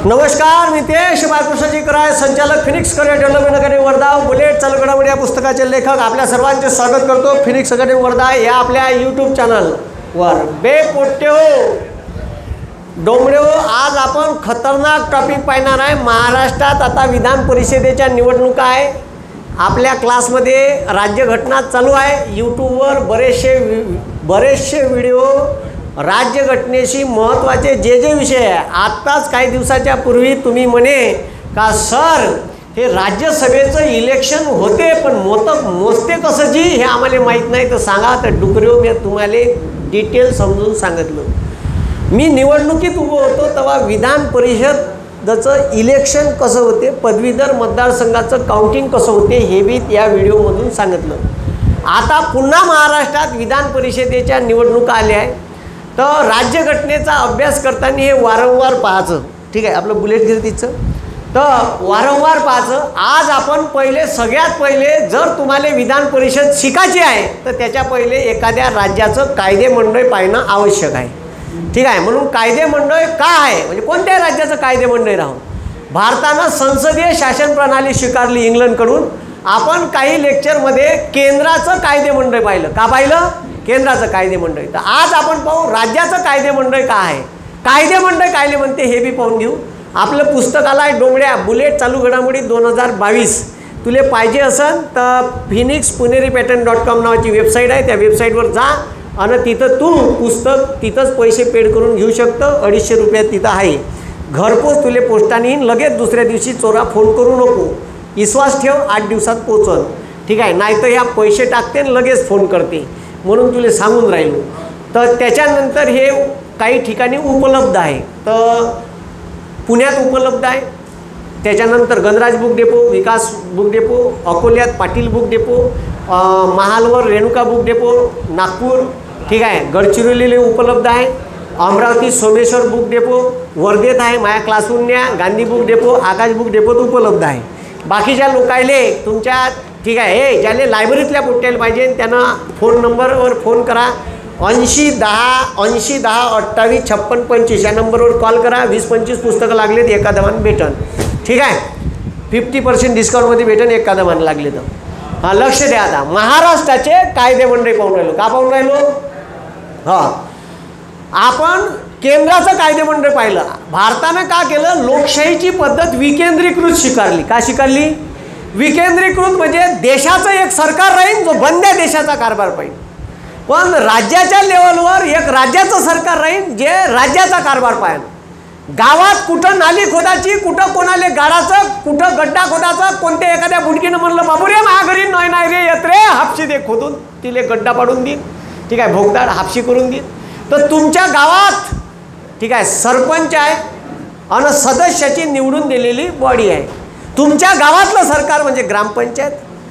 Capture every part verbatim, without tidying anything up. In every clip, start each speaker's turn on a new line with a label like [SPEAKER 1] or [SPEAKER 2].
[SPEAKER 1] नमस्कार, मी तेश बाळकृष्णजी कराय, संचालक Phoenix career development academy Wardha, bullet चालू घडामोडी या पुस्तकाचे लेखक आपल्या सर्वांचे स्वागत करतो फिनिक्स अकॅडमी वर्धा या आपल्या यूट्यूब चॅनलवर। बे पोट्टे हो डोंबडे हो, आज आपण खतरनाक टॉपिक पाहणार आहे। महाराष्ट्रात आता विधान परिषदेच्या निवडणुका आहे। आपल्या क्लासमध्ये राज्यघटना चालू आहे। यूट्यूबवर बरेचसे बरेचसे व्हिडिओ राज्यघटनेशी महत्त्वाचे जे जे विषय आहे। आत्ताच काही दिवसाच्या पूर्वी तुम्ही म्हणे का सर हे राज्यसभेचं इलेक्शन होते पण मोत मोजते कसं जी हे आम्हाला माहीत नाही, तर सांगा। तर डुकरेव मी तुम्हाला डिटेल समजून सांगितलं। मी निवडणुकीत उभं होतो तेव्हा विधान परिषदेचं इलेक्शन कसं होते, पदवीधर मतदारसंघाचं काउंटिंग कसं होते हे बी या व्हिडिओमधून सांगितलं। आता पुन्हा महाराष्ट्रात विधान परिषदेच्या निवडणुका आल्या आहे, तर राज्यघटनेचा अभ्यास करताना हे वारंवार पाहायचं। ठीक आहे, आपलं बुलेट गिरतीचं तर वारंवार पाहायचं। आज आपण पहिले सगळ्यात पहिले जर तुम्हाला विधान परिषद शिकायची आहे तर त्याच्या पहिले एखाद्या राज्याचं कायदेमंडळ पाहणं आवश्यक आहे। ठीक आहे, म्हणून कायदेमंडळ काय आहे म्हणजे कोणत्या राज्याचं कायदेमंडळ राहून भारतानं संसदीय शासन प्रणाली स्वीकारली इंग्लंडकडून। आपण काही लेक्चरमध्ये केंद्राचं कायदेमंडळ पाहिलं, का पाहिलं केंद्राचं कायदेमंडळ। तर आज आपण पाहू राज्याचं कायदेमंडळ काय आहे, कायदेमंडळ कायले म्हणते हे बी पाहून घेऊ। आपलं पुस्तकाला आहे डोंगड्या बुलेट चालू घडामोडी दोन हजार बावीस। तुले पाहिजे असेल तर Phoenix Puneri pattern dot com नावाची वेबसाईट आहे, त्या वेबसाईटवर जा आणि तिथं तू पुस्तक तिथंच पैसे पेड करून घेऊ शकतो। अडीचशे रुपयात तिथं आहे, घरपोच तुले पोस्टाने येईन, लगेच दुसऱ्या दिवशी चोरा फोन करू नको, विश्वास ठेव आठ दिवसात पोचल। ठीक आहे, नाहीतर ह्या पैसे टाकते आणि लगेच फोन करते, म्हणून तुले सांगून राहिलो। तर त्याच्यानंतर हे काही ठिकाणी उपलब्ध आहे, तर पुण्यात उपलब्ध आहे, त्याच्यानंतर Ganraj book depot, Vikas book depot, अकोल्यात पाटील बुक डेपो, महालवर रेणुका बुक डेपो, नागपूर ठीक आहे गडचिरोलीला उपलब्ध आहे, अमरावती सोमेश्वर बुक डेपो, वर्धेत आहे माया क्लासहून न्या, Gandhi book depot, Akash book डेपोत उपलब्ध आहे। बाकीच्या लोकायले तुमच्या ठीक आहे हे ज्याले लायब्ररीतल्या पोट्याला पाहिजे त्यांना फोन नंबरवर फोन करा, ऐंशी दहा ऐंशी दहा अठ्ठावीस छप्पन पंचवीस या नंबरवर कॉल करा। वीस पंचवीस पुस्तकं लागलेत एका दमान भेटन। ठीक आहे, फिफ्टी पर्सेंट डिस्काउंटमध्ये भेटन एका दमान लागले तर। हां लक्ष द्या, आता महाराष्ट्राचे कायदेमंडळ पाहून राहिलो, का पाहून राहिलो हां आपण केंद्राचं कायदेमंडळ पाहिलं। भारतानं का केलं, लोकशाहीची पद्धत विकेंद्रीकृत स्वीकारली। का स्वीकारली, विकेंद्रीकृत म्हणजे देशाचं एक सरकार राहील जो बंद्या देशाचा कारभार पाहिजे, पण राज्याच्या लेवलवर एक राज्याचं सरकार राहील जे राज्याचा कारभार पाहिजे। गावात कुठं नाली खोदाची, कुठं कोणाले गाडाचं, कुठं गड्डा खोदाचं, कोणत्या एखाद्या बुडकीनं म्हणलं बाबू रे माझ्या घरी नाही नाही रे येत रे हापशी दे खोदून, तिले गड्डा पाडून देईन। ठीक आहे, भोगदार हापशी करून देईन। तर तुमच्या गावात ठीक आहे सरपंच आहे आणि सदस्याची निवडून दिलेली बॉडी आहे। तुमच्या गावातलं सरकार म्हणजे ग्रामपंचायत।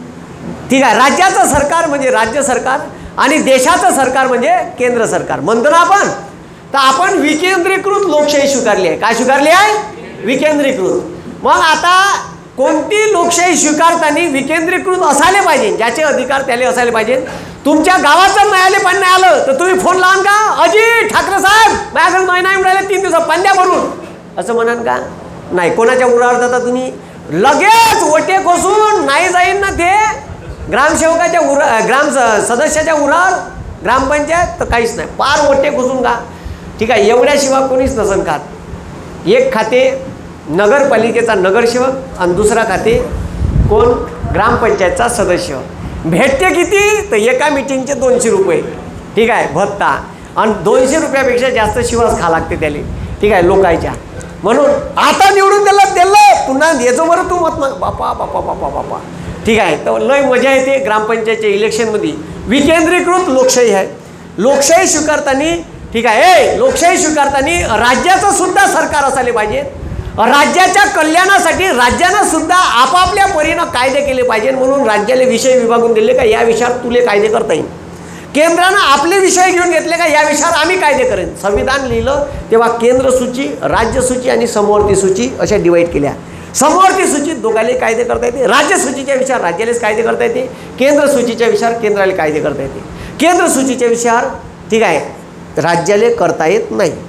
[SPEAKER 1] ठीक आहे, राज्याचं सरकार म्हणजे राज्य सरकार आणि देशाचं सरकार म्हणजे केंद्र सरकार म्हणतो ना आपण। तर आपण विकेंद्रीकृत लोकशाही स्वीकारली आहे। काय स्वीकारली आहे, विकेंद्रीकृत। मग आता कोणती लोकशाही स्वीकारताना विकेंद्रीकृत असायला पाहिजे, ज्याचे अधिकार त्याला असायला पाहिजे। तुमच्या गावाचं मिळाले पण नाही आलं तर तुम्ही फोन लावून का अजी ठाकरे साहेब माझ्याकडे नाही नाही मिळाले तीन दिवसात पांड्या भरून असं म्हणाल का, नाही। कोणाच्या उरावर जाता तुम्ही, लगेच ओटे कोसून नाही जाईन ना ते ग्रामसेवकाच्या उरा ग्राम सदस्याच्या उरावर ग्रामपंचायत तर काहीच नाही, पार ओटे कोसून का। ठीक आहे, एवढ्याशिवाय कोणीच नसन खात। एक खाते नगरपालिकेचा नगरसेवक आणि दुसरा खाते कोण ग्रामपंचायतचा सदस्य। भेटते किती तर एका मिटिंगचे दोनशे रुपये ठीक आहे भत्ता, आणि दोनशे रुपयापेक्षा जास्त शिवास खा लागते त्याला। ठीक आहे लोकांच्या, म्हणून आता निवडून दिलं दिलं पुन्हा याचं बरं तू मत मग बापा बापा बापा बापा। ठीक आहे, तर लय मजा येते ग्रामपंचायतच्या इलेक्शनमध्ये। विकेंद्रीकृत लोकशाही आहे। लोकशाही स्वीकारताना ठीक आहे ए लोकशाही स्वीकारताना राज्याचं सुद्धा सरकार असायला पाहिजे, राज्याच्या कल्याणासाठी राज्यानं सुद्धा आपापल्या परीनं कायदे केले पाहिजे, म्हणून राज्याला विषय विभागून दिले का या विषयावर तुले कायदे करता येईल। केंद्रानं आपले विषय घेऊन घेतले का या विषयावर आम्ही कायदे करेन। संविधान लिहिलं तेव्हा केंद्र सूची, राज्य सूची आणि समवर्ती सूची अशा डिवाईड केल्या। समवर्ती सूचीत दोघाले कायदे करता येते, राज्य सूचीच्या विषयावर राज्यालाच कायदे करता येते, केंद्र सूचीच्या विषयावर केंद्राला कायदे करता येते। केंद्र सूचीच्या विषयावर ठीक आहे राज्याला करता येत नाही।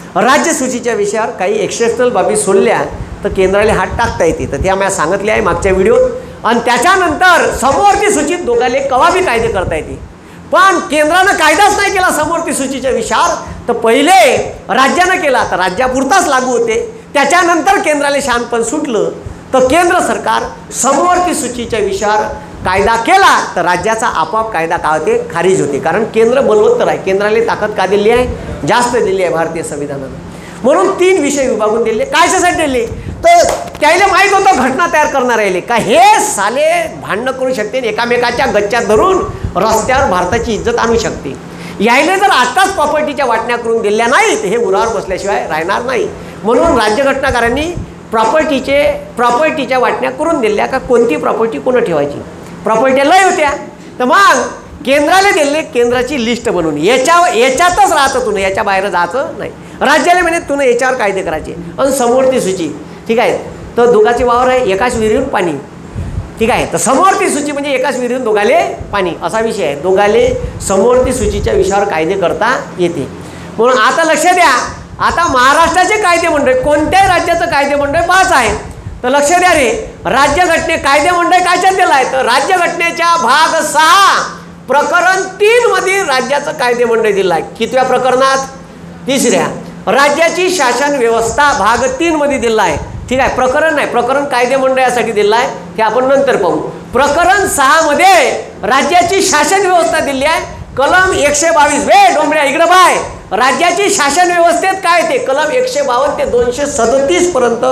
[SPEAKER 1] राज्यसूचीच्या विषयावर काही एक्सेप्शनल बाबी सोडल्या तर केंद्राला हात टाकता येते, तर त्या मी सांगितले आहे मागच्या व्हिडिओत। आणि त्याच्यानंतर समवर्ती सूचीत दोघाले कवाबी कायदे करता येते, पण केंद्रानं कायदाच नाही केला समवर्ती सूचीच्या विषयावर, तर पहिले राज्यानं केला तर राज्यापुरताच लागू होते, त्याच्यानंतर केंद्राला शानपण सुटलं तर केंद्र सरकार समवर्ती सूचीच्या विषयावर कायदा केला तर राज्याचा आपोआप कायदा काय होते, खारिज होते, कारण केंद्र बलवत्तर आहे, केंद्राला ताकद का दिली आहे, जास्त दिली आहे भारतीय संविधानानं, म्हणून तीन विषय विभागून दिले। कायच्यासाठी दिले तर त्याला माहीत होतं घटना तयार करणार राहिले का हे साले भांडणं करू शकते, एकामेकाच्या गच्च्यात धरून रस्त्यावर भारताची इज्जत आणू शकते, यायला जर आताच प्रॉपर्टीच्या वाटण्या करून दिल्या नाहीत हे उरावर बसल्याशिवाय राहणार नाही, म्हणून राज्यघटनाकारांनी प्रॉपर्टीचे प्रॉपर्टीच्या वाटण्या करून दिल्या का कोणती प्रॉपर्टी कोण ठेवायची, प्रॉपर्टी लय होत्या, तर मग केंद्राला दिले केंद्राची लिस्ट बनवून याच्या याच्यातच राहतं तुला, याच्या बाहेर जायचं नाही, राज्याला म्हणे तुला याच्यावर कायदे करायचे। आणि समवर्ती सूची ठीक आहे, तर दोघांचे वावर आहे, एकाच विहिरीहून पाणी ठीक आहे, तर समवर्ती सूची म्हणजे एकाच विहिरीहून दोघाले पाणी असा विषय आहे, दोघाले समवर्ती सूचीच्या विषयावर कायदे करता येते। म्हणून आता लक्ष द्या, आता महाराष्ट्राचे कायदे मंडळ कोणत्याही राज्याचं कायदे मंडळ पाच आहे, तर लक्ष द्या रे, राज्यघटने कायदे मंडळ कायच्यात दिलं आहे तर राज्यघटनेच्या भाग सहा प्रकरण तीन मध्ये राज्याचं कायदे मंडळ दिलं आहे। कितव्या प्रकरणात, तिसऱ्या, राज्याची शासन व्यवस्था भाग तीन मध्ये दिला आहे ठीक आहे, प्रकरण नाही, प्रकरण कायदे मंडळासाठी दिलं आहे हे आपण नंतर पाहू। प्रकरण सहा मध्ये राज्याची शासन व्यवस्था दिली आहे, कलम एकशे बावीस वे डोंबऱ्या इकडे बाय, राज्याची शासन व्यवस्थेत काय ते कलम एकशे बावन्न ते दोनशे सदतीस पर्यंत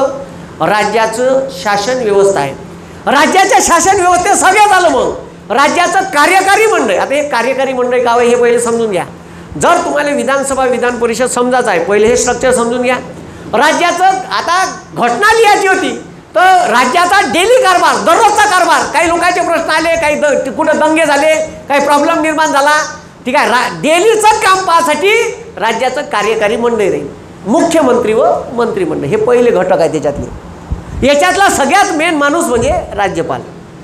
[SPEAKER 1] राज्याचं शासन व्यवस्था आहे। राज्याच्या शासन व्यवस्थेत सगळ्यात आलं मग राज्याचं कार्यकारी मंडळ, आता हे कार्यकारी मंडळ काय हे पहिले समजून घ्या, जर तुम्हाला विधानसभा विधान परिषद समजायचं आहे पहिले हे स्ट्रक्चर समजून घ्या। राज्याचं आता घटना लिहायची होती तर राज्याचा डेली कारभार, दररोजचा कारभार, काही लोकांचे प्रश्न आले, काही द कुठं दंगे झाले, काही प्रॉब्लेम निर्माण झाला ठीक आहे, रा डेलीचं काम पाहण्यासाठी राज्याचं कार्यकारी मंडळ राहील, मुख्यमंत्री व मंत्रिमंडळ हे पहिले घटक आहे त्याच्यातले। याच्यातला सगळ्यात मेन माणूस म्हणजे राज्यपाल,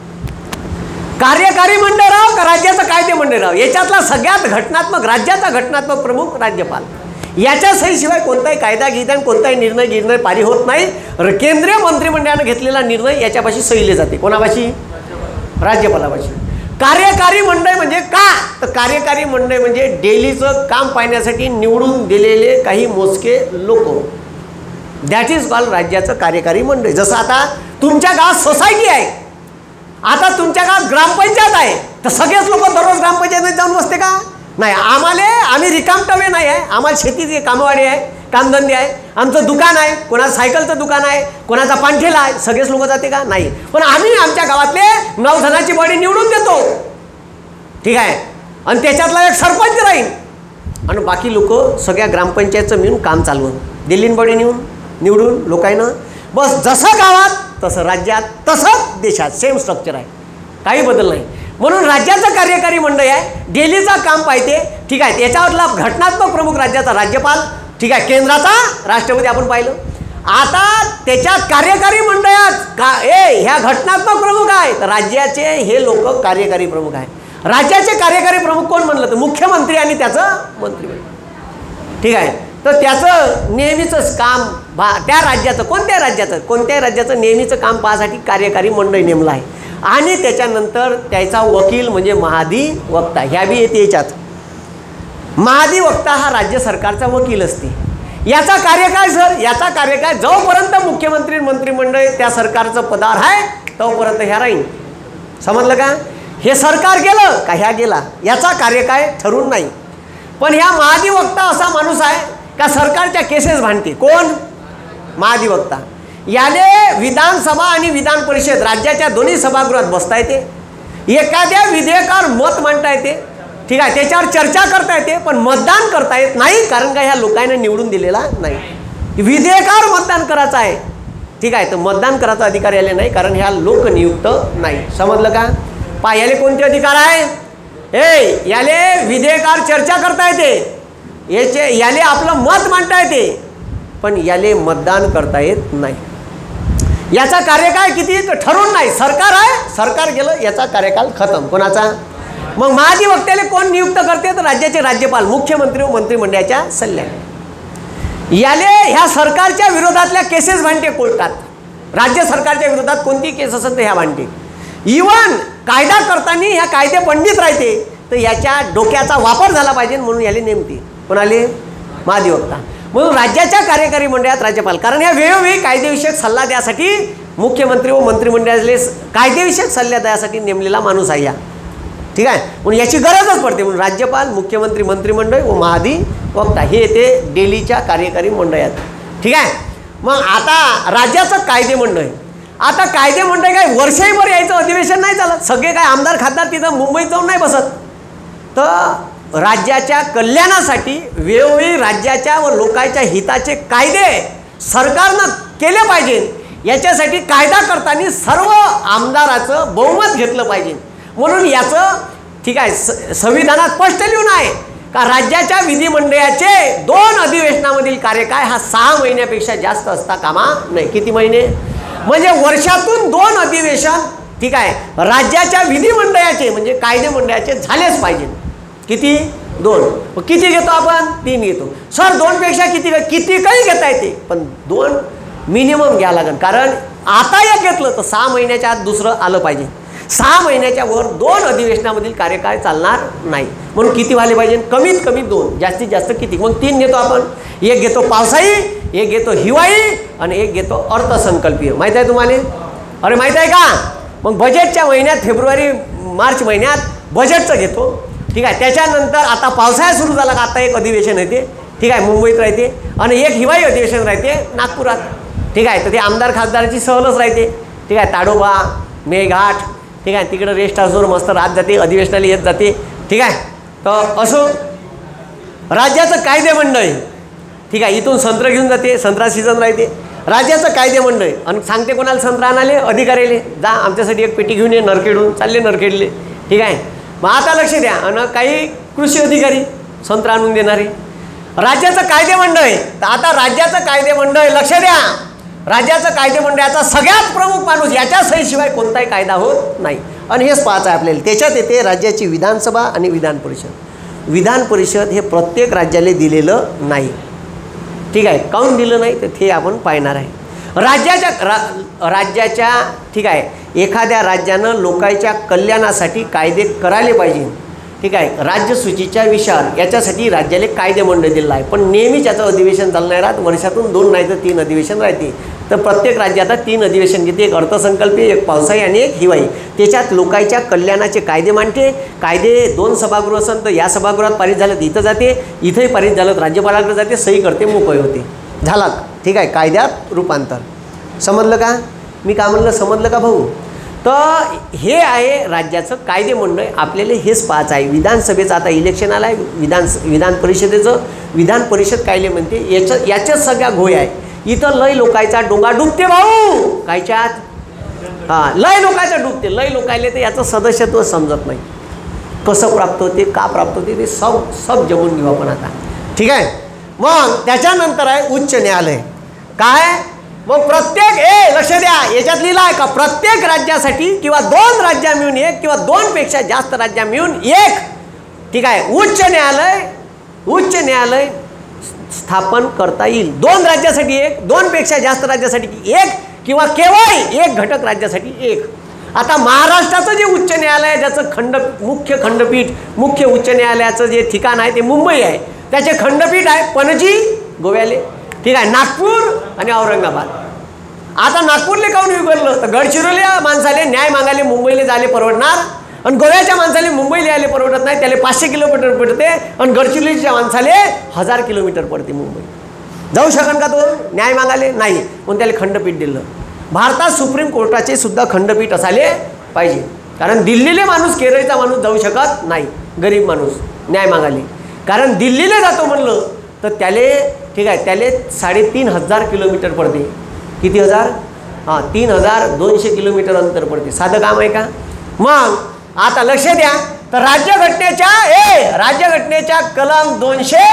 [SPEAKER 1] कार्यकारी मंडळ राव का राज्याचं कायदे मंडळ राव, याच्यातला सगळ्यात घटनात्मक राज्याचा घटनात्मक प्रमुख राज्यपाल, याच्या सहीशिवाय कोणताही कायदा गीता कोणताही निर्णय निर्णय पारी होत नाही, केंद्रीय मंत्रिमंडळाने घेतलेला निर्णय याच्यापाशी सहीले जाते, कोणापाशी, राज्यपालापाशी। कार्यकारी मंडळ म्हणजे का, तर कार्यकारी मंडळ म्हणजे डेलीचं काम पाहण्यासाठी निवडून दिलेले काही मोजके लोक, दॅट इज कॉल्ड राज्याचं कार्यकारी मंडळ। जसं आता तुमच्या गावात सोसायटी आहे, आता तुमच्या गावात ग्रामपंचायत आहे, तर सगळेच लोक दररोज ग्रामपंचायतीत जाऊन बसते का, नाही, आम्हाला आम्ही रिकामटवे नाही आहे, आम्हाला शेतीची कामवाडी आहे, कामधंदे आहे, आमचं दुकान आहे, कोणाचं सायकलचं दुकान आहे, कोणाचा पाणठेला आहे, सगळेच लोक जाते का, नाही, पण आम्ही आमच्या गावातले नऊ जणांची बॉडी निवडून देतो ठीक आहे, आणि त्याच्यातला एक सरपंच राहील आणि बाकी लोक सगळ्या ग्रामपंचायतचं मिळून काम चालवून दिल्लीन बॉडी निवडून निवडून लोकांना, बस जसं गावात तसं राज्यात तसंच देशात सेम स्ट्रक्चर आहे, काही बदल नाही। म्हणून राज्याचं कार्यकारी मंडळ आहे, डेलीचं काम पाहते ठीक आहे, त्याच्यावरला घटनात्मक प्रमुख राज्याचा राज्यपाल ठीक आहे, केंद्राचा राष्ट्रपती आपण पाहिलं। आता त्याच्यात कार्यकारी मंडळात का ए ह्या घटनात्मक प्रमुख आहे तर राज्याचे हे लोक कार्यकारी प्रमुख आहे, राज्याचे कार्यकारी प्रमुख कोण म्हणलं तर मुख्यमंत्री आणि त्याचं मंत्रिमंडळ ठीक आहे, तर त्याचं नेहमीचंच काम भा त्या राज्याचं कोणत्या राज्याचं कोणत्याही राज्याचं नेहमीचं काम पाहण्यासाठी कार्यकारी मंडळ नेमलं आहे, आणि त्याच्यानंतर त्याचा वकील म्हणजे महाधिवक्ता, ह्या बी येते याच्यात, महाधिवक्ता हा राज्य सरकारचा वकील असते, याचा कार्यकाळ सर याचा कार्यकाळ जोपर्यंत मुख्यमंत्री मंत्रिमंडळ त्या सरकारचं पदावर आहे तोपर्यंत ह्या राहील, समजलं का, हे सरकार गेलं का ह्या गेला, याचा कार्यकाळ ठरून नाही। पण ह्या महाधिवक्ता असा माणूस आहे का सरकारच्या केसेस भांडते, कोण, महाधिवक्ता, याले विधानसभा आणि विधान परिषद राज्याच्या दोन्ही सभागृहात बसता येते, एखाद्या विधेयकावर मत मांडता येते ठीक आहे, त्याच्यावर चर्चा करता येते, पण मतदान करता येत नाही, कारण का ह्या लोकांना निवडून दिलेला नाही, विधेयकावर मतदान करायचं आहे ठीक आहे, तर मतदान करायचा अधिकार याले नाही, कारण ह्या लोकनियुक्त नाही, समजलं का, पा याले कोणते अधिकार आहे, ए याले विधेयकावर चर्चा करता येते, याचे याले आपलं मत मांडता येते, पण याले मतदान करता येत नाही, याचा कार्यकाळ किती तर ठरवून नाही, सरकार आहे, सरकार गेलं याचा कार्यकाळ खतम, कोणाचा, मग महाधिवक्त्याला कोण नियुक्त करते तर राज्याचे राज्यपाल मुख्यमंत्री व मंत्रिमंडळाच्या सल्ल्याने। याले ह्या सरकारच्या विरोधातल्या केसेस भांडते कोर्टात. राज्य सरकारच्या विरोधात कोणती केस असेल तर ह्या भांडते. इवन कायदा करताना ह्या कायदे पंडित राहते तर याच्या डोक्याचा वापर झाला पाहिजे म्हणून याले नेमते. कोणाले? महाधिवक्ता. म्हणून राज्याच्या कार्यकारी मंडळात राज्यपाल, कारण या वेळोवेळी कायदेविषयक सल्ला द्यासाठी मुख्यमंत्री व मंत्रिमंडळाले कायदेविषयक सल्ला द्यासाठी नेमलेला माणूस आहे या. ठीक आहे. म्हणून याची गरजच पडते. म्हणून राज्यपाल, मुख्यमंत्री, मंत्रिमंडळ व महाधिवक्ता हे येते दिल्लीच्या कार्यकारी मंडळात. ठीक आहे. मग आता राज्याचं कायदे मंडळ. आता कायदे मंडळ काय वर्षभर यायचं अधिवेशन नाही चालत. सगळे काय आमदार खासदार तिथं मुंबईत जाऊन नाही बसत. तर राज्याच्या कल्याणासाठी वेळोवेळी राज्याच्या व लोकांच्या हिताचे कायदे सरकारनं केले पाहिजे. याच्यासाठी कायदा करताना सर्व आमदाराचं बहुमत घेतलं पाहिजे. म्हणून याचं ठीक आहे स संविधानात स्पष्ट लिहून आहे का राज्याच्या विधिमंडळाचे दोन अधिवेशनामधील कार्यकाळ हा सहा महिन्यापेक्षा जास्त असता कामा नाही. किती महिने? म्हणजे वर्षातून दोन अधिवेशन ठीक आहे राज्याच्या विधिमंडळाचे म्हणजे कायदे मंडळाचे झालेच पाहिजे. किती? दोन. किती घेतो आपण? तीन घेतो. सर दोनपेक्षा किती किती काही घेता येते पण दोन मिनिमम घ्या लागेल. कारण आता एक घेतलं तर सहा महिन्याच्या आत दुसरं आलं पाहिजे. सहा महिन्याच्या वर दोन अधिवेशनामधील कार्यकाळ चालणार नाही. म्हणून किती व्हायला पाहिजे? कमीत कमी दोन. जास्तीत जास्त किती? मग तीन घेतो आपण. एक घेतो पावसाळी, एक घेतो हिवाळी आणि एक घेतो अर्थसंकल्पीय. माहीत आहे तुम्हाला? अरे माहीत आहे का? मग बजेटच्या महिन्यात फेब्रुवारी मार्च महिन्यात बजेटचं घेतो. ठीक आहे. त्याच्यानंतर आता पावसाळा सुरू झाला का आता एक अधिवेशन येते. ठीक आहे. मुंबईत राहते आणि एक हिवाळी अधिवेशन राहते नागपुरात. ठीक आहे. तर ते आमदार खासदाराची सहलच राहते. ठीक आहे. ताडोबा, मेघाट ठीक आहे तिकडं रेस्ट हाऊसवर मस्त राहत जाते, अधिवेशनाला येत जाते. ठीक आहे. तर असो राज्याचं कायदे मंडळ. ठीक आहे. इथून संत्र घेऊन जाते, संत्रा सीझन राहते. राज्याचं कायदे मंडळ आणि सांगते कोणाला संत्रा आणाले? अधिकाऱ्याले. जा आमच्यासाठी एक पेटी घेऊन ये नरखेडून. चालले नरखेडले. ठीक आहे. मग आता लक्ष द्या. आणि काही कृषी अधिकारी संत्रा आणून देणारे. राज्याचं कायदे मंडळ. तर आता राज्याचं कायदे मंडळ लक्ष द्या. राज्याचं कायदे मंडळाचा सगळ्यात प्रमुख माणूस याच्या सहीशिवाय कोणताही कायदा होत नाही. आणि हेच पाहायचं आहे आपल्याला. त्याच्यात येते राज्याची विधानसभा आणि विधान परिषद. विधान परिषद हे प्रत्येक राज्याला दिलेलं नाही. ठीक आहे. काऊन दिलं नाही तर ते आपण पाहणार आहे. राज्याच्या रा राज्याच्या ठीक आहे एखाद्या राज्यानं लोकांच्या कल्याणासाठी कायदे करायला पाहिजे. ठीक आहे. राज्यसूचीच्या विचार याच्यासाठी राज्याला कायदे मंडळ दिलं आहे. पण नेहमीच याचं अधिवेशन चालणार राहत. वर्षातून दोन नाही तर तीन अधिवेशन राहते. तर प्रत्येक राज्यात तीन अधिवेशन घेते. एक अर्थसंकल्पीय, एक पावसाळी आणि एक हिवाळी. त्याच्यात लोकांच्या कल्याणाचे कायदे मांडते. कायदे दोन सभागृह असेल तर या सभागृहात पारित झालं तर इथं जाते, इथंही पारित झालं तर राज्यपालाकडे जाते, सही करते, मोकळे होते. झाला. ठीक आहे. कायद्यात रूपांतर. समजलं का? मी का म्हणलं? समजलं का भाऊ? तर हे आहे राज्याचं कायदे मंडळ. आपल्याला हेच पाहायचं आहे. विधानसभेचं आता इलेक्शन आलं आहे. विधान विधान परिषदेचं विधान परिषद कायले म्हणते याचं याच्याच सगळ्या घोय आहे. इथं लय लोकांचा डोंगा डुबते भाऊ. कायच्यात? हां लय लोकांचा डुबते. लय लोकायले तर याचं सदस्यत्व समजत नाही. कसं प्राप्त होते, का प्राप्त होते ते सब सब जमून घेऊ आपण आता. ठीक आहे. मग त्याच्यानंतर आहे उच्च न्यायालय. काय? मग प्रत्येक ए लक्ष द्या याच्यात लिहिलं आहे का प्रत्येक राज्यासाठी किंवा दोन राज्या मिळून एक किंवा दोनपेक्षा जास्त राज्या मिळून एक ठीक आहे उच्च न्यायालय उच्च न्यायालय स्थापन करता येईल. दोन राज्यासाठी एक, दोनपेक्षा जास्त राज्यासाठी एक किंवा केवळ एक घटक राज्यासाठी एक. आता महाराष्ट्राचं जे उच्च न्यायालय आहे ज्याचं खंड मुख्य खंडपीठ मुख्य उच्च न्यायालयाचं जे ठिकाण आहे ते मुंबई आहे. त्याचे खंडपीठ आहे पणजी गोव्याले. ठीक आहे. नागपूर आणि औरंगाबाद. आता नागपूरले काऊन विभागलं तर गडचिरोलीच्या माणसाले न्याय मागायला मुंबईला जायला परवडणार आणि गोव्याच्या माणसाले मुंबईला यायला परवडत नाही. त्याला पाचशे किलोमीटर पडते आणि गडचिरोलीच्या माणसाले हजार किलोमीटर पडते मुंबई. जाऊ शकन का तो न्याय मागायला? नाही. म्हणून त्याला खंडपीठ दिलं. भारतात सुप्रीम कोर्टाचे सुद्धा खंडपीठ असायले पाहिजे. कारण दिल्लीले माणूस केरळचा माणूस जाऊ शकत नाही. गरीब माणूस न्याय मागायला. कारण दिल्लीला जातो म्हणलं तर त्याले ठीक आहे त्याले साडेतीन हजार किलोमीटर पडते. किती हजार? हां तीन हजार दोनशे किलोमीटर अंतर पडते. साधं काम आहे का? मग आता लक्ष द्या. तर राज्यघटनेच्या ए राज्यघटनेच्या कलम दोनशे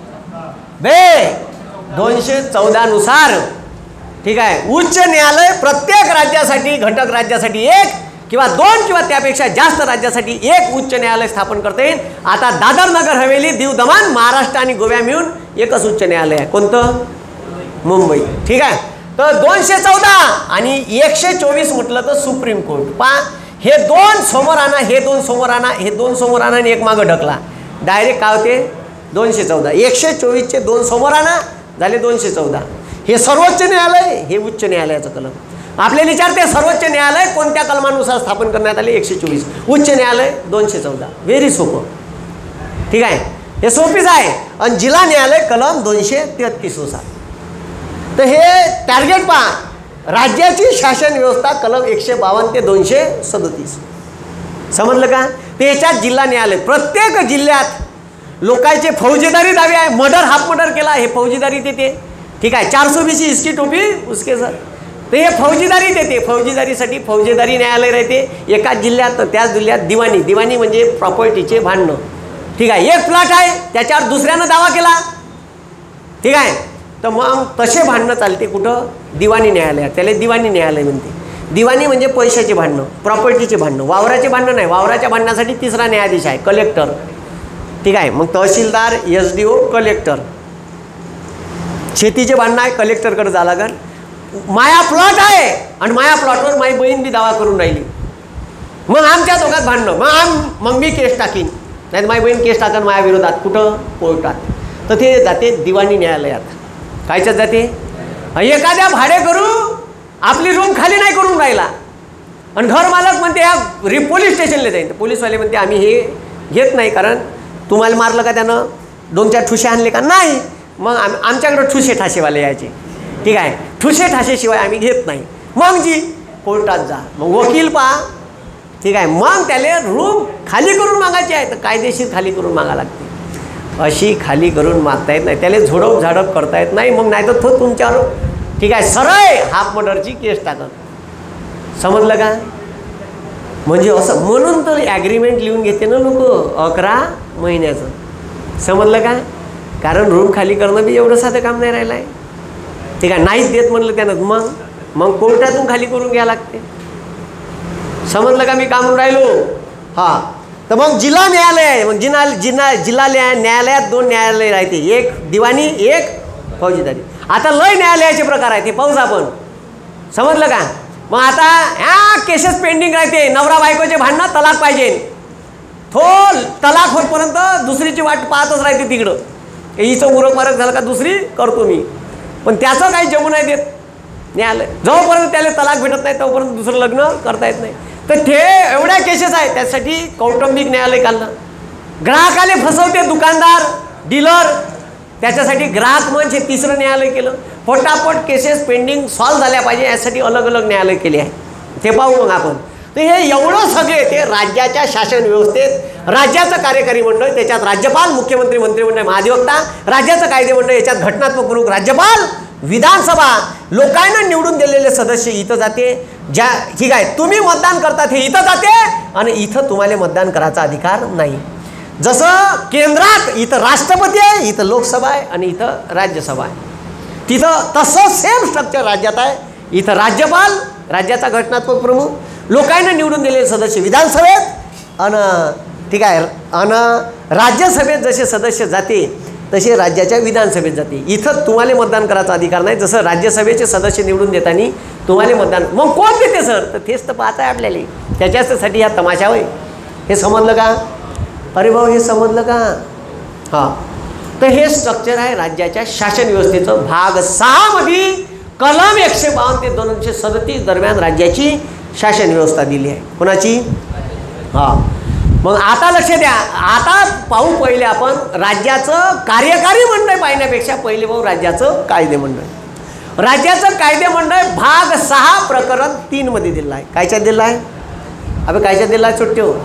[SPEAKER 1] बे दोनशे चौदानुसार ठीक आहे उच्च न्यायालय प्रत्येक राज्यासाठी घटक राज्यासाठी एक किंवा दोन किंवा त्यापेक्षा जास्त राज्यासाठी एक उच्च न्यायालय स्थापन करता येईल. आता दादर नगर हवेली दीव दमण महाराष्ट्र आणि गोवा मिळून एकच उच्च न्यायालय आहे. कोणतं? मुंबई. ठीक आहे. तर दोनशे चौदा आणि एकशे चोवीस म्हटलं तर सुप्रीम कोर्ट. पा हे दोन समोर आणा, हे दोन समोर आणा, हे दोन समोर आणा आणि एक मागं ढकला, डायरेक्ट काय होते? दोनशे चौदा. एकशे चोवीसचे दोन समोर आणा, झाले दोनशे चौदा. हे सर्वोच्च न्यायालय, हे उच्च न्यायालयाचं कलम. आपल्याला विचारते सर्वोच्च न्यायालय कोणत्या कलमानुसार स्थापन करण्यात आले? एकशे चोवीस. उच्च न्यायालय दोनशे चौदा. व्हेरी सोपं. ठीक आहे, हे सोपीच आहे. आणि जिल्हा न्यायालय कलम दोनशे तेहतीस नुसार. तर हे टार्गेट पहा, राज्याची शासन व्यवस्था कलम एकशे बावन्न ते दोनशे सदतीस. समजलं का? ते याच्यात जिल्हा न्यायालय प्रत्येक जिल्ह्यात लोकांचे फौजेदारी दावे आहे. मर्डर हाफ मर्डर केला हे फौजेदारी देते. ठीक आहे, चार सौ बीसी इसकी टोपी उसके सर. तर हे फौजेदारी देते. फौजेदारीसाठी फौजेदारी न्यायालय राहते एकाच जिल्ह्यात. तर त्याच जिल्ह्यात दिवाणी. दिवाणी म्हणजे प्रॉपर्टीचे भांडणं. ठीक आहे, एक प्लॉट आहे त्याच्यावर दुसऱ्यानं दावा केला. ठीक आहे, तर मग तसे भांडणं चालते कुठं? दिवाणी न्यायालयात. त्याला दिवाणी न्यायालय म्हणते. दिवाणी म्हणजे पैशाचे भांडणं, प्रॉपर्टीचे भांडणं. वावराचे भांडणं नाही. वावराच्या भांडणासाठी तिसरा न्यायाधीश आहे, कलेक्टर. ठीक आहे, मग तहसीलदार, एस डी ओ, कलेक्टर. शेतीचे भांडणं आहे, कलेक्टरकडे जा लागेल. माया प्लॉट आहे आणि माया प्लॉटवर माझी बहीण बी दावा करून राहिली, मग आमच्या दोघात भांडणं. मग आम मग मी केस टाकीन, नाही माझी बहीण केस टाकन माझ्या विरोधात. कुठं? कोर्टात. तर ते जाते दिवाणी न्यायालयात. कायच्यात जाते? एखाद्या भाडे करू आपली रूम खाली नाही करून राहिला आणि घर मालक म्हणते या रि पोलीस स्टेशनला जाईन. तर पोलीसवाले म्हणते आम्ही हे घेत नाही, कारण तुम्हाला मारलं का त्यानं? दोन चार ठुसे आणले का? नाही. मग आम आमच्याकडं ठुसे ठासेवाले यायचे. ठीक आहे, ठुसे ठासेशिवाय आम्ही घेत नाही. मग जी कोर्टात जा, मग वकील पहा. ठीक आहे, मग त्याला रूम खाली करून मागायची आहे तर कायदेशीर खाली करून मागा लागते. अशी खाली करून मागता येत नाही, त्याला झोडप झाडप करता येत नाही. मग नाही तर तो तुमच्यावर ठीक आहे सरळ हाफ मर्डरची केस टाकत. समजलं का? म्हणजे असं म्हणून तर ॲग्रीमेंट लिहून घेते ना लोक अकरा महिन्याचं. समजलं का? कारण रूम खाली करणं बी एवढं साधं काम नाही राहिलं आहे. ठीक आहे, नाहीच देत म्हणलं त्यानं, मग मग कोर्टातून खाली करून घ्यायला लागते. समजलं का मी काम राहिलो? हां, तर मग जिल्हा न्यायालय आहे. मग जिल्हा जिल्हा जिल्हा न्यायालयात दोन न्यायालय राहते, एक दिवाणी एक फौजेदारी. आता लय न्यायालयाचे प्रकार आहे ते पाहूच आपण. समजलं का? मग आता ह्या केसेस पेंडिंग राहते. नवरा बायकोचे भांडणं, तलाक पाहिजे, तो तलाक होईपर्यंत दुसरीची वाट पाहतच राहते तिकडं. हिचं उरक मारक झालं का दुसरी करतो मी, पण त्याचं काही जमू नाही देत न्यायालय. जोपर्यंत त्याला तलाक भेटत नाही तोपर्यंत दुसरं लग्न करता येत नाही. तर ते एवढ्या केसेस आहेत, त्यासाठी कौटुंबिक न्यायालय काढलं. ग्राहकाले फसवते दुकानदार, डीलर, त्याच्यासाठी ग्राहक मंच हे तिसरं न्यायालय केलं. फटाफट केसेस पेंडिंग सॉल्व झाल्या पाहिजे यासाठी अलग अलग न्यायालय केले आहे. ते पाहू मग आपण. तर हे एवढं सगळे ते राज्याच्या शासन व्यवस्थेत राज्याचं कार्यकारी मंडळ, त्याच्यात राज्यपाल, मुख्यमंत्री, मंत्रिमंडळ, महाधिवक्ता, राज्याचं कायदेमंडळ, याच्यात घटनात्मक प्रमुख राज्यपाल, विधानसभा, लोकांना निवडून दिलेले सदस्य इथं जाते. ज्या ठीक आहे तुम्ही मतदान करतात हे इथं जाते आणि इथं तुम्हाला मतदान करायचा अधिकार नाही. जसं केंद्रात इथं राष्ट्रपती आहे, इथं लोकसभा आहे आणि इथं राज्यसभा आहे. तिथं तसं सेम स्ट्रक्चर राज्यात आहे. इथं राज्यपाल, राज्याचा घटनात्मक प्रमुख, लोकांना निवडून दिलेले सदस्य विधानसभेत आणि ठीक आहे आणि राज्यसभेत जसे सदस्य जाते तसे राज्याच्या विधानसभेत जाते. इथं तुम्हाला मतदान करायचा अधिकार नाही. जसं राज्यसभेचे सदस्य निवडून देताना तुम्हाला मतदान, मग कोण देते सर? तर तेच तर पाहत आहे आपल्याला. त्याच्यासाठी हा तमाशा होय. हे समजलं का? अरे भाऊ हे समजलं का? हां, तर हे स्ट्रक्चर आहे राज्याच्या शासन व्यवस्थेचं. भाग सहामध्ये कलम एकशे बावन्न ते दोनशे सदतीस दरम्यान राज्याची शासन व्यवस्था दिली आहे. कोणाची? हां, मग आता लक्ष द्या. आता पाहू पहिले आपण राज्याचं कार्यकारी मंडळ पाहण्यापेक्षा पहिले पाहू राज्याचं कायदेमंडळ. राज्याचं कायदेमंडळ भाग सहा प्रकरण तीन मध्ये दिला आहे. कायच्यात दिला आहे? अबे कायच्यात दिला आहे छोटे हो?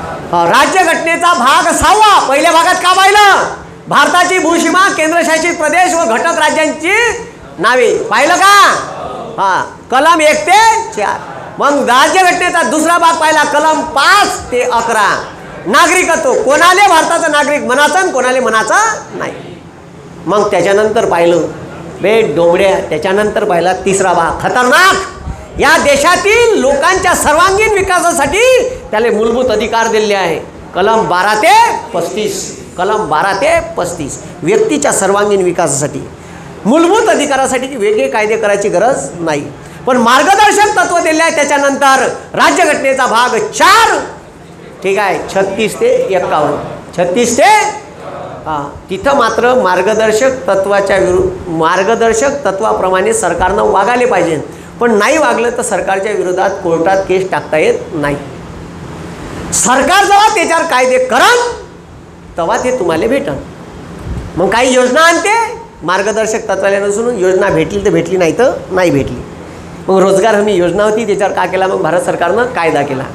[SPEAKER 1] राज्यघटनेचा भाग सहावा. पहिल्या भागात का पाहिलं? भारताची भूसीमा, केंद्रशासित प्रदेश व घटक राज्यांची नावे. पाहिलं का? हां, कलम एक ते चार. मग राज्यघटनेचा दुसरा भाग पाहिला, कलम पाच ते अकरा. नागरिकत्व, कोणाले भारताचं नागरिक म्हणाचं, कोणाले म्हणाचं नाही. मग त्याच्यानंतर पाहिलं बे डोंबड्या, त्याच्यानंतर पाहिला तिसरा भाग खतरनाक, या देशातील लोकांच्या सर्वांगीण विकासासाठी त्याला मूलभूत अधिकार दिले आहे. कलम बारा ते पस्तीस कलम बारा ते पस्तीस व्यक्तीच्या सर्वांगीण विकासासाठी मूलभूत अधिकारासाठी वेगळे कायदे करायची गरज नाही. पण मार्गदर्शक तत्व दिले आहे. त्याच्यानंतर राज्यघटनेचा भाग चार, ठीक आहे, छत्तीस ते एक्कावन्न छत्तीस ते हां तिथं मात्र मार्गदर्शक तत्वाच्या विरुद्ध मार्गदर्शक तत्वाप्रमाणे सरकारनं वागायला पाहिजे. पण नाही वागलं तर सरकारच्या विरोधात कोर्टात केस टाकता येत नाही. सरकार जेव्हा त्याच्यावर कायदे करन तेव्हा ते तुम्हाला भेटन. मग काही योजना आणते मार्गदर्शक तत्वाला नसून योजना भेटली तर भेटली नाही तर नाही भेटली. मग रोजगार हमी योजना होती त्याच्यावर का केला? मग भारत सरकारनं कायदा केला.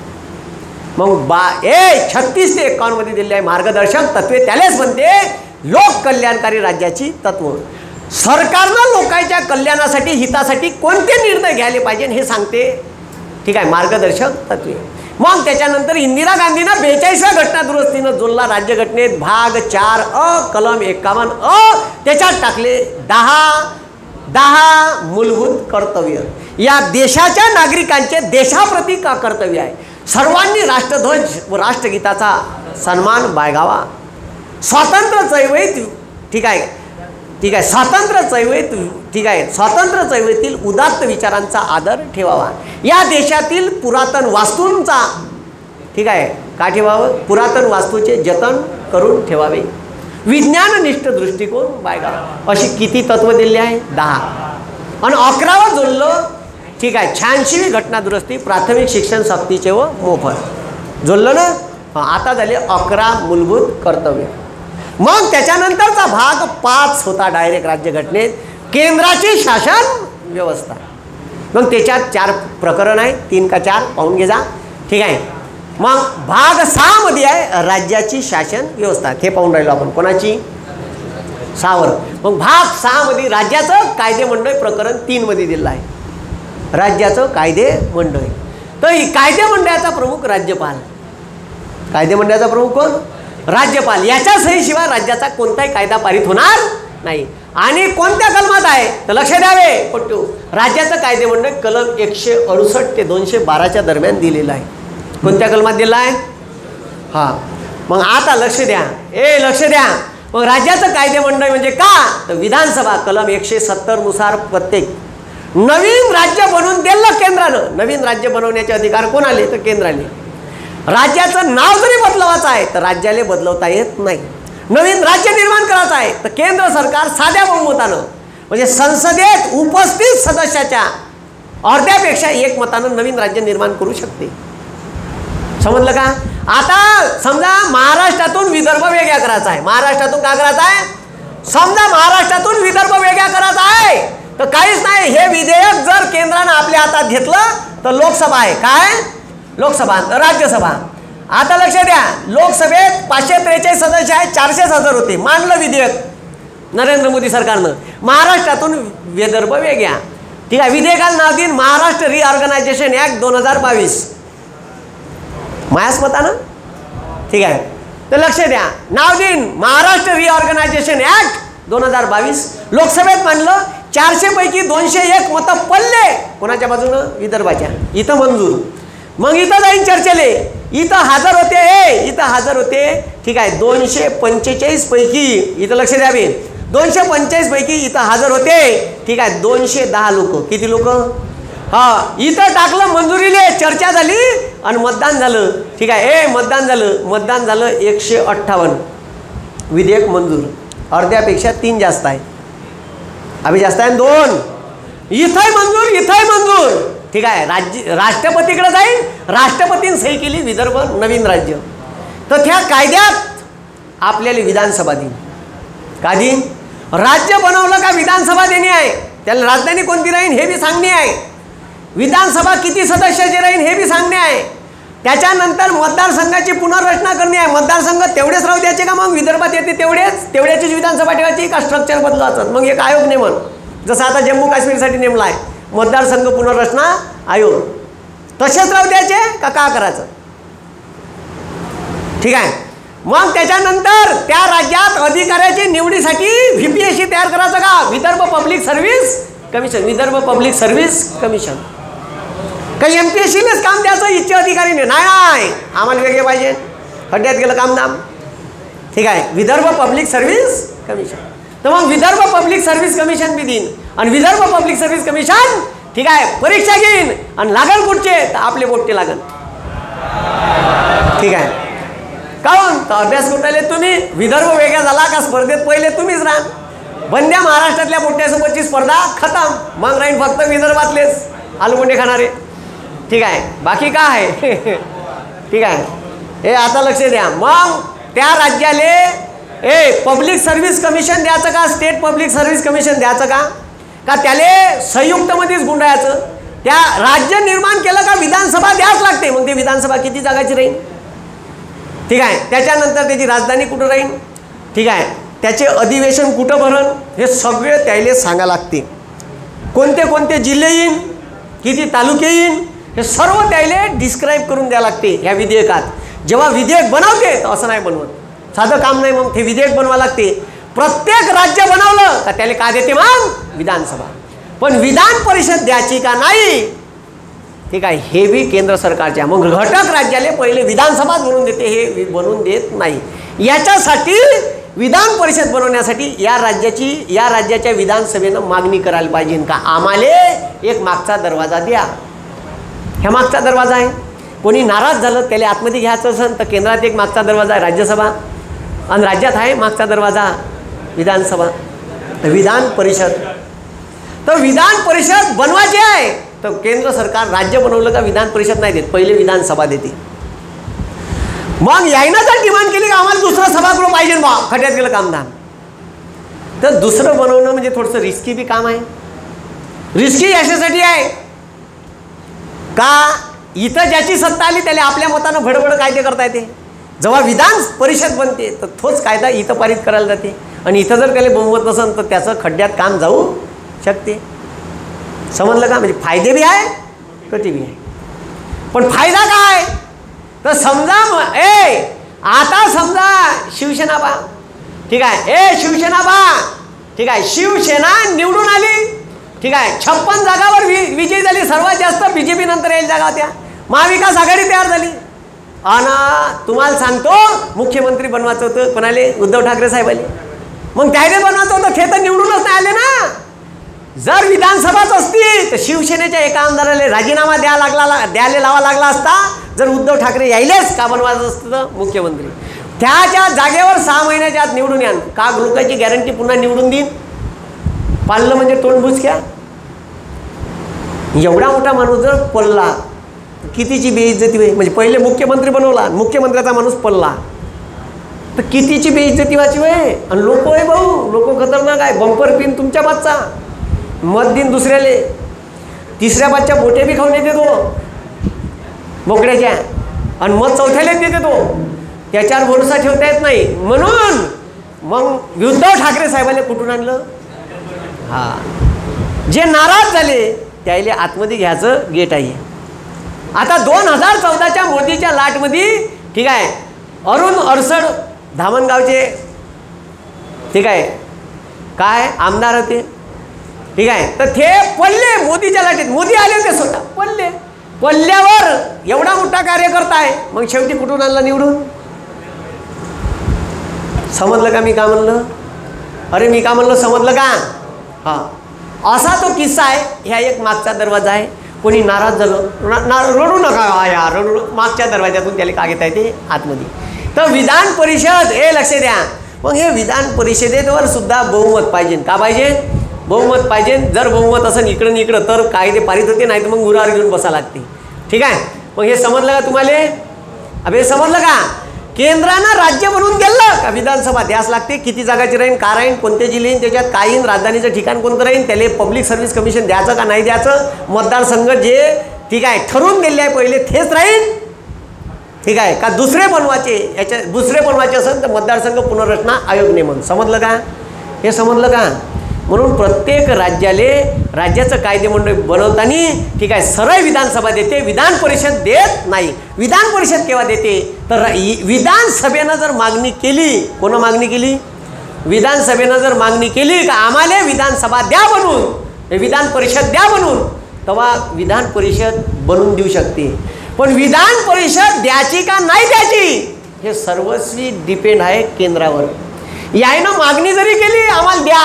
[SPEAKER 1] मग बा ए छत्तीस ते एक्कावन्नमध्ये दिले आहे मार्गदर्शक तत्वे. त्यालाच म्हणते लोक कल्याणकारी राज्याची तत्व. सरकारनं लोकांच्या कल्याणासाठी हितासाठी कोणते निर्णय घ्यायला पाहिजे हे सांगते, ठीक आहे, मार्गदर्शक तत्वे. मग त्याच्यानंतर इंदिरा गांधीनं बेचाळीसव्या घटना दुरुस्तीनं जोडला राज्यघटनेत भाग चार अ कलम एक्कावन्न अ त्याच्यात टाकले दहा दहा मूलभूत कर्तव्य. या देशाच्या नागरिकांचे देशाप्रती का कर्तव्य आहे? सर्वांनी राष्ट्रध्वज व राष्ट्रगीताचा सन्मान बाळगावा. स्वातंत्र्य चळवळीत, ठीक आहे ठीक आहे स्वातंत्र्य चळवळीत, ठीक आहे स्वातंत्र्य चळवळीतील उदात्त विचारांचा आदर ठेवावा. या देशातील पुरातन वास्तूंचा, ठीक आहे, का ठेवावं? पुरातन वास्तूचे जतन करून ठेवावे. विज्ञाननिष्ठ दृष्टिकोन बाळगावा. अशी किती तत्व दिले आहे? दहा. आणि अकरावं जोडलं, ठीक आहे, शहाऐंशीवी घटना दुरुस्ती प्राथमिक शिक्षण सक्तीचे व मोफत जोडलं ना. आता झाले अकरा मूलभूत कर्तव्य. मग त्याच्यानंतरचा भाग पाच होता डायरेक्ट राज्यघटनेत केंद्राची शासन व्यवस्था. मग त्याच्यात चार प्रकरण आहे, तीन का चार पाहून घे जा, ठीक आहे. मग भाग सहा मध्ये आहे राज्याची शासन व्यवस्था. ते पाहून राहिलो आपण कोणाची? सहावर. मग भाग सहा मध्ये राज्याचं कायदे मंडळ प्रकरण तीन मध्ये दिलं आहे. राज्याचं कायदे मंडळ. तर कायदे मंडळाचा प्रमुख राज्यपाल. कायदे मंडळाचा प्रमुख कोण? राज्यपाल. याच्या सहीशिवाय राज्याचा कोणताही कायदा पारित होणार नाही. आणि कोणत्या कलमात आहे तर लक्ष द्यावे पट्टू. राज्याचं कायदे मंडळ कलम एकशे अडुसष्ट ते दोनशे बाराच्या दरम्यान दिलेलं आहे. कोणत्या कलमात दिला आहे? हां. मग आता लक्ष द्या, ए लक्ष द्या. मग राज्याचं कायदे मंडळ म्हणजे का? तर विधानसभा कलम एकशे सत्तर नुसार प्रत्येक नवीन राज्य बनवून दिलं केंद्रानं. नवीन राज्य बनवण्याचे अधिकार कोण आले? तर केंद्राने. राज्याचं नाव जरी बदलवायचं आहे तर राज्याला बदलवता येत नाही. नवीन राज्य निर्माण करायचं आहे तर केंद्र सरकार साध्या बहुमतानं म्हणजे संसदेत उपस्थित सदस्याच्या अर्ध्यापेक्षा एक मतानं नवीन राज्य निर्माण करू शकते. समजलं का? आता समजा महाराष्ट्रातून विदर्भ वेगळा करायचा आहे. महाराष्ट्रातून का करायचा आहे? समजा महाराष्ट्रातून विदर्भ वेगळा करायचा आहे तर काहीच नाही. हे विधेयक जर केंद्रानं आपल्या हातात घेतलं तर लोकसभा आहे. काय? लोकसभा, राज्यसभा. आता लक्ष द्या, लोकसभेत पाचशे त्रेचाळीस सदस्य आहेत, चारशे हजार होते. मानलं विधेयक नरेंद्र मोदी सरकारनं. महाराष्ट्रातून विदर्भ वेगळ्या, ठीक आहे. विधेयकाला नाव देईन महाराष्ट्र रिऑर्गनायझेशन ॲक्ट दोन हजार बावीस. मायाच मतानं, ठीक आहे. तर लक्ष द्या, नाव देईन महाराष्ट्र रिऑर्गनायझेशन ॲक्ट दोन हजार बावीस. लोकसभेत मानलं, चारशे पैकी दोनशे एक मतं पडले कोणाच्या बाजूनं? विदर्भाच्या. इथं मंजूर. मग इथं जाईन चर्चेले. इथं हजर होते, ए इथं हजर होते, ठीक आहे, दोनशे पंचेचाळीस पैकी, इथं लक्ष द्यावे, दोनशे पंचेचाळीस पैकी इथं हजर होते, ठीक आहे, दोनशे दहा लोक. किती लोक? हा. इथं टाकलं मंजुरीले, चर्चा झाली आणि मतदान झालं, ठीक आहे. ए मतदान झालं, मतदान झालं एकशे अठ्ठावन्न. विधेयक मंजूर. अर्ध्यापेक्षा तीन जास्त आहे. अभि जास्त आहे दोन. इथंही मंजूर, इथंही मंजूर, ठीक आहे. राज्य राष्ट्रपतीकडे जाईल, राष्ट्रपतीने सही केली, विदर्भ नवीन राज्य. तर त्या कायद्यात आपल्याला विधानसभा देईन. का देईन? राज्य बनवलं का विधानसभा देणे आहे. त्याला राजधानी कोणती राहील हे बी सांगणे आहे. विधानसभा किती सदस्याची राहील हे बी सांगणे आहे. त्याच्यानंतर मतदारसंघाची पुनर्रचना करणे आहे. मतदारसंघ तेवढेच राहू द्यायचे का? मग विदर्भात येते तेवढेच तेवढ्याचीच विधानसभा ठेवायची का स्ट्रक्चर बदलायचं? मग एक आयोग नेमन, जसं आता जम्मू काश्मीरसाठी नेमला आहे मतदारसंघ पुनर्रचना आयोग. तसेच राहू द्यायचे का का करायचं? ठीक आहे. मग त्याच्यानंतर त्या राज्यात अधिकाऱ्याची निवडीसाठी व्ही पी एस सी तयार करायचं का? Vidarbha public service commission. Vidarbha public service commission. काही एम पी एस सीनेच काम द्यायचं इच्छा अधिकारीने नाही नाही आम्हाला वेगळे पाहिजे. खड्ड्यात गेलं कामधाम. ठीक आहे. Vidarbha public service commission. तर मग विदर्भ पब्लिक सर्व्हिस कमिशन बी देईन आणि विदर्भ पब्लिक सर्व्हिस कमिशन ठीक आहे परीक्षा घेईन आणि लागल कुठचे तर आपले पोट्टे लागल. ठीक आहे. काऊन तर अभ्यास कुठाले तुम्ही विदर्भ वेगळा झाला का स्पर्धेत पहिले तुम्हीच राहा. बंद्या महाराष्ट्रातल्या पोट्ट्यासोबतची स्पर्धा खतम. मग राहीन फक्त विदर्भातलेच आलुगुंडे खाणारे. ठीक आहे. बाकी काय आहे. ठीक आहे. हे आता लक्ष द्या. मग त्या राज्याले ए पब्लिक सर्व्हिस कमिशन द्यायचं का स्टेट पब्लिक सर्व्हिस कमिशन द्यायचं का का त्याले संयुक्तमध्येच गुंडाळायचं. त्या राज्य निर्माण केलं का विधानसभा द्यावंच लागते. मग ते विधानसभा किती जागाची राहील. ठीक आहे. त्याच्यानंतर त्याची राजधानी कुठं राहील. ठीक आहे. त्याचे अधिवेशन कुठं भरण हे सगळे त्याले सांगा लागते. कोणते कोणते जिल्हे येईन किती तालुके येईन हे सर्व त्याले डिस्क्राईब करून द्यावं लागते ह्या विधेयकात. जेव्हा विधेयक बनवते तर असं नाही बनवत. साधं काम नाही. मग ते विधेयक बनवा लागते. प्रत्येक राज्य बनवलं का त्याला का देते मग विधानसभा. पण विधान परिषद द्यायची का नाही. ठीक आहे. हे बी केंद्र सरकारच्या. मग घटक राज्याले पहिले विधानसभाच बनवून देते हे बनवून देत नाही. याच्यासाठी विधान परिषद बनवण्यासाठी या राज्याची या राज्याच्या विधानसभेनं मागणी करायला पाहिजे का आम्हाला एक मागचा दरवाजा द्या. ह्या मागचा दरवाजा आहे. कोणी नाराज झालं त्याला आतमध्ये घ्यायचं असेल तर केंद्रात एक मागचा दरवाजा आहे राज्यसभा आणि राज्यात आहे मागचा दरवाजा विधानसभा विधान परिषद. तर विधान परिषद बनवायची आहे तर केंद्र सरकार राज्य बनवलं का विधान परिषद नाही देत पहिले विधानसभा देते. मग यायनं जर डिमांड केली का आम्हाला दुसरं सभागृह पाहिजे बा खड्यात गेलं कामधाम तर दुसरं बनवणं म्हणजे थोडंसं रिस्की बी काम आहे. रिस्की याच्यासाठी आहे का इथं ज्याची सत्ता आली त्याला आपल्या मतानं भडभड कायदे करता येते. जेव्हा विधान परिषद बनते तर तोच कायदा इथं पारित करायला जाते आणि इथं जर त्याला बहुमत नसेल तर त्याचं खड्ड्यात काम जाऊ शकते. समजलं का. म्हणजे फायदे बी आहे कटी बी आहे. पण फायदा काय तर समजा ए आता समजा शिवसेना बा ठीक आहे ए शिवसेना बा ठीक आहे शिवसेना निवडून आली. ठीक आहे. छप्पन जागावर वि विजयी झाली. सर्वात जास्त बी जे पी नंतर येईल जागा होत्या. महाविकास आघाडी तयार झाली. आणि तुम्हाला सांगतो मुख्यमंत्री बनवायचं होतं कोणाले उद्धव ठाकरे साहेबाले. मग त्याने बनवायचं होतं ते तर निवडूनच नाही आले ना. जर विधानसभाच असती तर शिवसेनेच्या एका आमदाराला राजीनामा द्या लागला द्यायला लावा लागला असता. जर उद्धव ठाकरे यायलेच का बनवायचं असतं तर मुख्यमंत्री त्याच्या जागेवर सहा महिन्याच्या आत निवडून या का लोकांची गॅरंटी पुन्हा निवडून देईन. पाळलं म्हणजे तोंड बुचक्या. एवढा मोठा माणूस जर पडला कितीची बेइज्जती होईल. म्हणजे पहिले मुख्यमंत्री बनवला मुख्यमंत्र्याचा माणूस पडला तर कितीची बेइज्जती व्हायची होय. आणि लोक आहे भाऊ लोक खतरनाक आहे. बंपर पिन तुमच्या बादचा मत दिन दुसऱ्याले तिसऱ्या बादच्या बोटे बी खाऊन येते तो बोकड्याच्या आणि मत चौथ्यालाच देते तो. त्याच्यावर भरोसा ठेवता येत नाही. म्हणून मग उद्धव ठाकरे साहेबांनी कुठून आणलं. हां जे नाराज झाले त्याला आतमध्ये घ्यायचं गेट आहे. आता दोन हजार चौदाच्या मोदीच्या लाटमध्ये ठीक आहे अरुण अडसड धामणगावचे ठीक आहे काय आमदार होते. ठीक आहे. तर ते पडले मोदीच्या लाटेत. मोदी आले होते स्वतः पडले. पडल्यावर एवढा मोठा कार्यकर्ता आहे मग शेवटी कुठून आणला निवडून. समजलं का मी का म्हणलं. अरे मी का म्हणलं समजलं का. हां असा तो किस्सा आहे. ह्या एक मागचा दरवाजा आहे. कोणी नाराज झालं ना रडू नका यार रडू मागच्या दरवाजातून त्याला का घेता येते आतमध्ये. तर विधान परिषद हे लक्ष द्या. मग हे विधान परिषदेवर सुद्धा बहुमत पाहिजे. का पाहिजे बहुमत पाहिजे. जर बहुमत असेल इकडं इकडं तर कायदे पारित होते नाही तर मग गुरावर घेऊन बसा लागते. ठीक आहे. मग हे समजलं का तुम्हाला. अबे समजलं का. केंद्रानं राज्य बनवून गेलं का विधानसभा द्यास लागते. किती जागाची राहीन का राहीन कोणते जिल्हे येईन त्याच्यात काय येईन राजधानीचं ठिकाण कोणतं राहीन त्याला पब्लिक सर्व्हिस कमिशन द्यायचं का नाही द्यायचं. मतदारसंघ जे ठीक आहे ठरवून दिले आहे पहिले तेच राहील. ठीक आहे का दुसरे बनवायचे याच्या दुसरे बनवायचे असेल तर मतदारसंघ पुनर्रचना आयोग नेमून. समजलं का. हे समजलं का. म्हणून प्रत्येक राज्याले राज्याचं कायदेमंडळ बनवताना ठीक आहे सरळ विधानसभा देते विधान परिषद देत नाही. विधान परिषद केव्हा देते तर विधानसभेनं जर मागणी केली. कोण मागणी केली विधानसभेनं जर मागणी केली का आम्हाला विधानसभा द्या बनवून विधान परिषद द्या बनवून तेव्हा विधान परिषद बनवून देऊ शकते. पण विधान परिषद द्यायची का नाही द्यायची हे सर्वस्वी डिपेंड आहे केंद्रावर. यायनं मागणी जरी केली आम्हाला द्या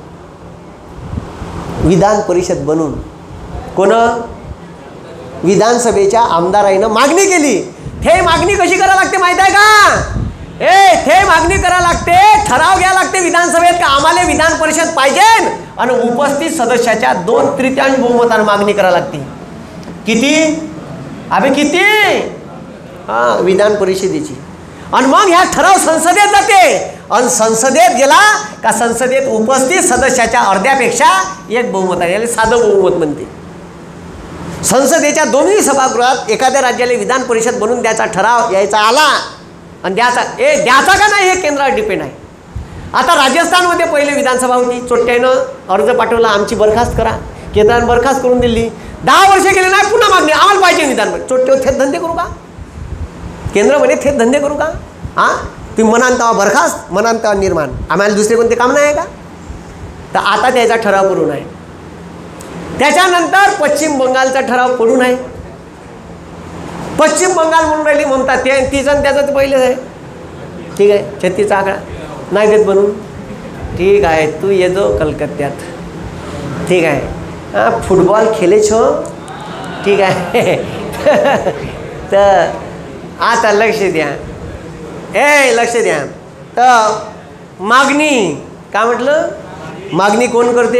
[SPEAKER 1] विधान परिषद बनवून, कोण विधानसभेच्या आमदाराईनं मागणी केली, थे मागणी कशी करायला लागते माहिती आहे का? ए थे मागणी करायला लागते, ठराव घ्यायला लागते विधानसभेत का आम्हाला विधान परिषद पाहिजे आणि उपस्थित सदस्याच्या दोन तृतीयांश बहुमतानं मागणी करायला लागते. किती अबे किती? हां विधान परिषदेची. आणि मग ह्या ठराव संसदेत जाते आणि संसदेत गेला का संसदेत उपस्थित सदस्याच्या अर्ध्यापेक्षा एक बहुमत आहे, याला साधं बहुमत म्हणते. संसदेच्या दोन्ही सभागृहात एखाद्या राज्याला विधान परिषद बनवून द्यायचा ठराव यायचा आला आणि द्यायचा ए द्यायचा का नाही हे केंद्रावर डिपेंड आहे. आता राजस्थानमध्ये पहिले विधानसभा होती, चोट्ट्यानं अर्ज पाठवला आमची बरखास्त करा, केंद्राने बरखास्त करून दिली. दहा वर्षे गेले नाही पुन्हा मागणी आम्हाला पाहिजे विधान. चोट्टे थेट धंदे करू का? केंद्र म्हणे थेट धंदे करू का? हां तुम्ही म्हणाल तेव्हा बरखास्त, म्हणाल तेव्हा निर्माण, आम्हाला दुसरे कोणते काम नाही आहे का? तर आता त्याचा ठराव पडून आहे. त्याच्यानंतर पश्चिम बंगालचा ठराव पडून आहे. पश्चिम बंगाल म्हणून राहिली ममता, ते तिचं त्याचं तर पहिलेच आहे. ठीक आहे छत्तीसचा आकडा नाही देत बनवून. ठीक आहे तू ये जो कलकत्त्यात. ठीक आहे हां फुटबॉल खेले छो. ठीक आहे तर आता लक्ष द्या, ए लक्ष द्या. तर मागणी काय म्हटलं, मागणी कोण करते?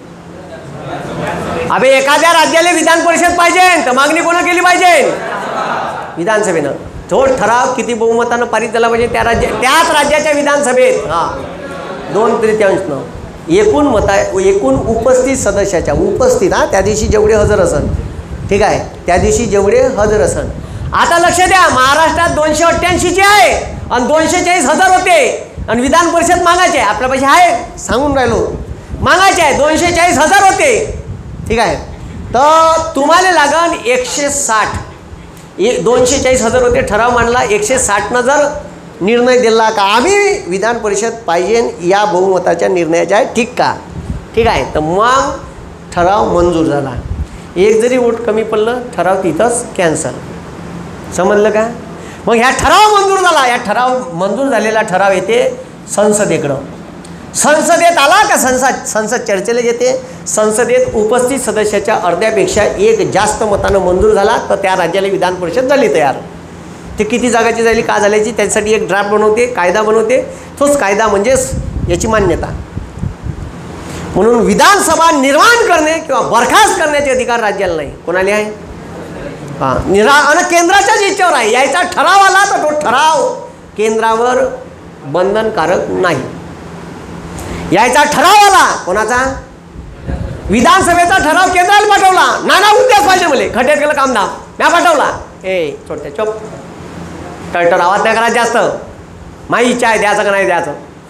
[SPEAKER 1] अबे एखाद्या राज्याला विधान परिषद पाहिजे तर मागणी कोण केली पाहिजे? विधानसभेनं. तो ठराव किती बहुमतानं पारित झाला पाहिजे त्या राज्य त्याच राज्याच्या विधानसभेत. हां दोन तृतीयांशनं एकूण मता एकूण उपस्थित सदस्याच्या उपस्थित हां त्या दिवशी जेवढे हजर असन. ठीक आहे त्या दिवशी जेवढे हजर असन. आता लक्ष द्या महाराष्ट्रात दोनशे अठ्ठ्याऐंशीचे आहे आणि दोनशे चाळीस हजार होते आणि विधान परिषद मागायचे आहे. आपल्या पैसे आहे सांगून राहिलो मागायचे आहे दोनशे चाळीस हजार होते. ठीक आहे तर तुम्हाला लागन एकशे साठ ए दोनशे चाळीस हजार होते ठराव मांडला, एकशे साठनं जर निर्णय दिला का आम्ही विधान परिषद पाहिजे या बहुमताच्या निर्णयाच्या आहे ठीक का? ठीक आहे तर मग ठराव मंजूर झाला. एक जरी वोट कमी पडलं ठराव तिथंच कॅन्सल. समजलं का? मग ह्या ठराव मंजूर झाला, या ठराव मंजूर झालेला ठराव येते संसदेकडं. संसदेत आला का संसद संसद चर्चेला येते. संसदेत उपस्थित सदस्याच्या अर्ध्यापेक्षा एक जास्त मतानं मंजूर झाला तर त्या राज्याला विधान परिषद झाली तयार. ते किती जागाची झाली का झाल्याची त्यासाठी एक ड्राफ्ट बनवते, कायदा बनवते. तोच कायदा म्हणजेच याची मान्यता. म्हणून विधानसभा निर्माण करणे किंवा बरखास्त करण्याचे अधिकार राज्याला नाही. कोणाला आहे? हां निरा आणि केंद्राच्याच इच्छेवर आहे. यायचा ठराव आला तर तो ठराव केंद्रावर बंधनकारक नाही. यायचा ठराव आला कोणाचा? विधानसभेचा ठराव केंद्राला पाठवला. नाना उद्याच पाहिजे मला खड्ड्यात गेलं कामधाम म्या पाठवला. ए छोट्या चोप टळटर आवाज नाही करा जास्त. माझी इच्छा आहे द्यायचं का नाही द्यायचं.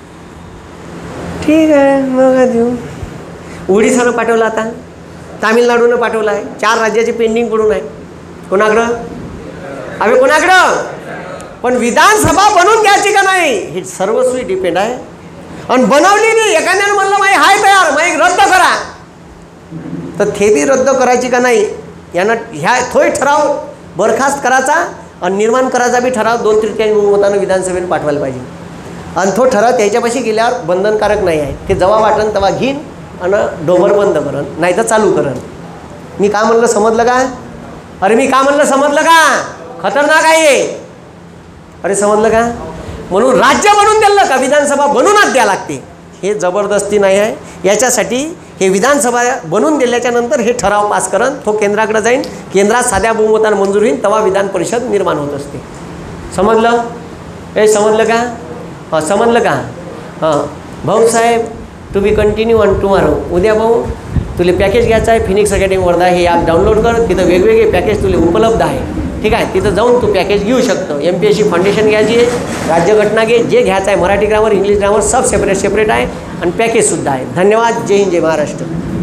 [SPEAKER 1] ठीक आहे मग देऊ. ओडिसानं पाठवलं, आता तामिळनाडूनं पाठवलं आहे. चार राज्याचे पेंडिंग पडून आहे. कोणाकडं? अबे कोणाकडं? पण विधानसभा बनवून घ्यायची का नाही हे सर्वस्वी डिपेंड आहे. आणि बनवली नाही एखाद्यानं म्हणलं माही हाय तयार माही रद्द करा तर ते बी रद्द करायची का नाही यांना ह्या थोय ठराव बरखास्त करायचा आणि निर्माण करायचा बी ठराव दोन तृतीयांश बहुमतानं विधानसभेने पाठवायला पाहिजे. आणि तो ठराव त्याच्यापाशी गेल्यावर बंधनकारक नाही आहे. ते जेव्हा वाटन तेव्हा घेईन आणि डोबर बंद करन नाही तर चालू करन. मी काय म्हणलं समजलं का? अरे मी काय म्हणलं समजलं का? खतरनाक आहे. अरे समजलं का? म्हणून राज्य बनवून दिलं का विधानसभा बनवूनच द्या लागते. हे जबरदस्ती नाही आहे. याच्यासाठी हे विधानसभा बनवून दिल्याच्या नंतर हे ठराव पास करन तो केंद्राकडे जाईन. केंद्रात साध्या बहुमतानं मंजूर होईल तेव्हा विधान परिषद निर्माण होत असते. समजलं? हे समजलं का? हां समजलं का? हां Bhausaheb to be continued on tomorrow. उद्या भाऊ तुला पॅकेज घ्यायचं आहे फिनिक्स अकॅडमी वर्धा हे ॲप डाउनलोड कर. तिथं वेगवेगळे पॅकेज तुला उपलब्ध आहे. ठीक आहे तिथं जाऊन तू पॅकेज घेऊ शकतो. M P S C foundation घ्यायची आहे, राज्यघटना घे, जे घ्यायचं आहे मराठी ग्रामर इंग्लिश ग्रामर सब सेपरेट सेपरेट आहे आणि पॅकेजसुद्धा आहे. धन्यवाद. जय हिंद जय महाराष्ट्र.